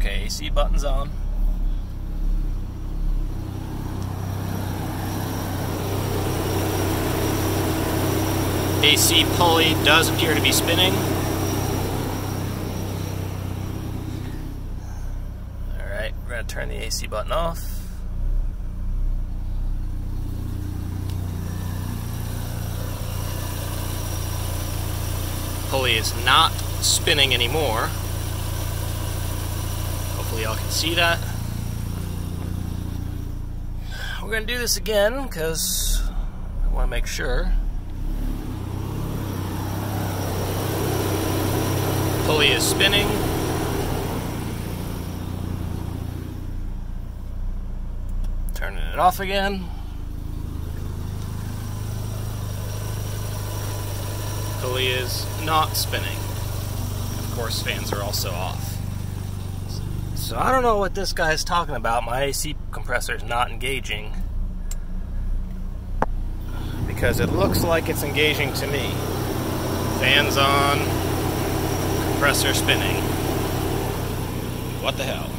Okay, AC button's on. AC pulley does appear to be spinning. Alright, we're going to turn the AC button off. Pulley is not spinning anymore. Hopefully y'all can see that. We're going to do this again because I want to make sure. Pulley is spinning. Turning it off again. Pulley is not spinning. Of course, fans are also off. So I don't know what this guy's talking about. My AC compressor is not engaging. Because it looks like it's engaging to me. Fans on. Compressor spinning. What the hell?